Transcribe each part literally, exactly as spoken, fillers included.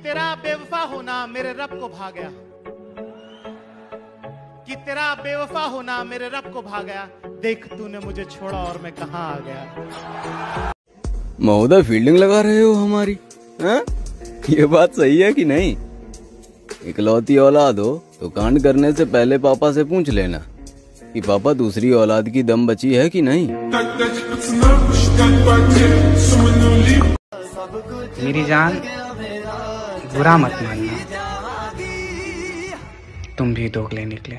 तेरा बेवफा होना मेरे रब को भा गया, कि तेरा बेवफा होना मेरे रब को भा गया। देख तूने मुझे छोड़ा और मैं कहां आ गया। महोदय फील्डिंग लगा रहे हो हमारी, हैं? ये बात सही है कि नहीं? इकलौती औलाद हो तो कांड करने से पहले पापा से पूछ लेना कि पापा दूसरी औलाद की दम बची है कि नहीं। मेरी जान बुरा मत मानना, तुम भी दोगले निकले।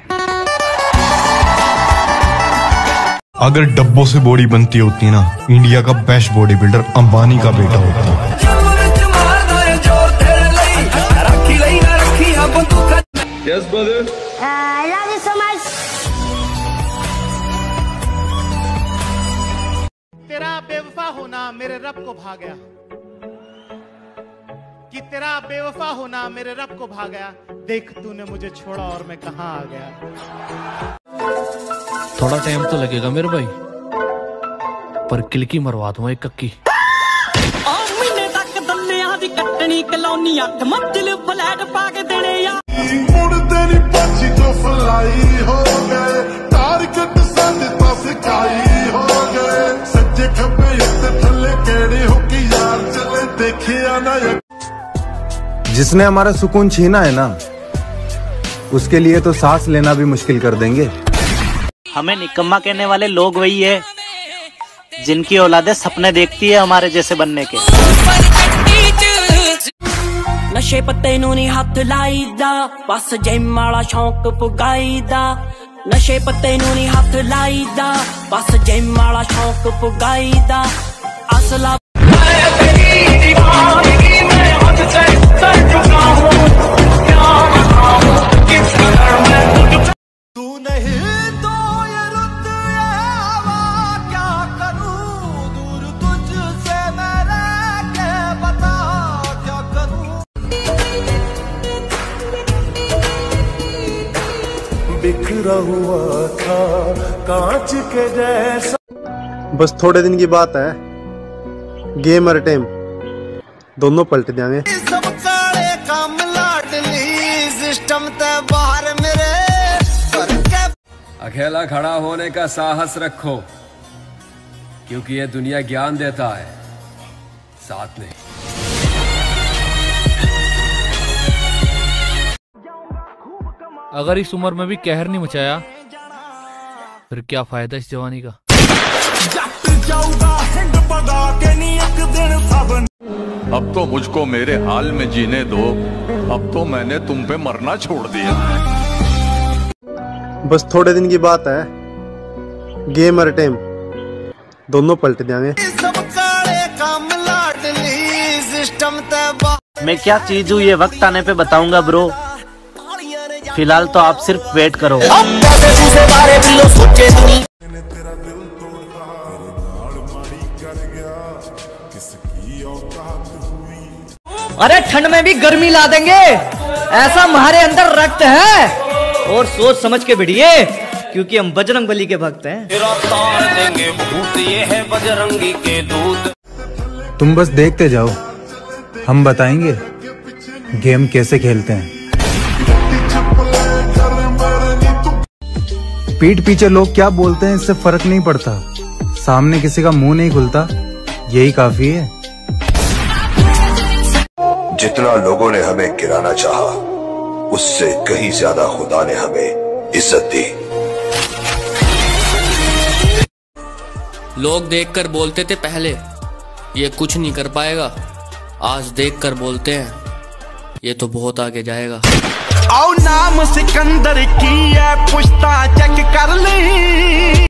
अगर डब्बों से बॉडी बनती होती ना, इंडिया का बेस्ट बॉडी बिल्डर अंबानी का बेटा होता। Yes, brother. I love you so much. तेरा बेवफा होना मेरे रब को भा गया, कि तेरा बेवफा होना मेरे रब को भा गया। देख तूने मुझे छोड़ा और मैं कहां आ गया। थोड़ा टाइम तो लगेगा मेरे भाई, पर किलकी मरवा दूंगा एक कक्की। महीने तक दन्निया दी कट्टनी कलौनी अख मंजिल फ्लैट पा के देने यार। मुड़ते नी पछी तो फलाई हो गए, टारगेट साडे पास काई हो गए। सज्जे खब्बे उत्ते थल्ले केड़े हो के यार चले देखिया ना। जिसने हमारा सुकून छीना है ना, उसके लिए तो सांस लेना भी मुश्किल कर देंगे। हमें निकम्मा कहने वाले लोग वही है जिनकी औलादे सपने देखती है हमारे जैसे बनने के। नशे पत्ते नू नहीं हाथ लाईदा, बस जिम वाला शौक पुगाईदा। नशे पत्ते नू नहीं हाथ लाईदा, बस जिम वाला शौक पुगाईदा। असला बिखरा हुआ था कांच के जैसा। बस थोड़े दिन की बात है, गेम और टाइम दोनों पलट जाएंगे। सब काले काम लाडली सिस्टम ते बाहर मेरे अकेला खड़ा होने का साहस रखो, क्योंकि ये दुनिया ज्ञान देता है, साथ नहीं। अगर इस उम्र में भी कहर नहीं मचाया, फिर क्या फायदा इस जवानी का। अब तो मुझको मेरे हाल में जीने दो, अब तो मैंने तुम पे मरना छोड़ दिया। बस थोड़े दिन की बात है, गेम और टाइम दोनों पलट जाएंगे। सब काले काम लाडली सिस्टम ते। मैं क्या चीज हूँ ये वक्त आने पे बताऊंगा ब्रो, फिलहाल तो आप सिर्फ वेट करो। अरे ठंड में भी गर्मी ला देंगे, ऐसा हमारे अंदर रक्त है। और सोच समझ के भिड़िए, क्योंकि हम बजरंग बली के भक्त हैं। देंगे भूत ये है बजरंगी के दूत। तुम बस देखते जाओ, हम बताएंगे गेम कैसे खेलते हैं। पीठ पीछे लोग क्या बोलते हैं इससे फर्क नहीं पड़ता, सामने किसी का मुंह नहीं खुलता, यही काफी है। जितना लोगों ने हमें गिराना चाहा, उससे कहीं ज्यादा खुदा ने हमें इज्जत दी। लोग देखकर बोलते थे पहले ये कुछ नहीं कर पाएगा, आज देखकर बोलते हैं ये तो बहुत आगे जाएगा। आओ नाम सिकंदर की है, पुश्ता चेक कर ली।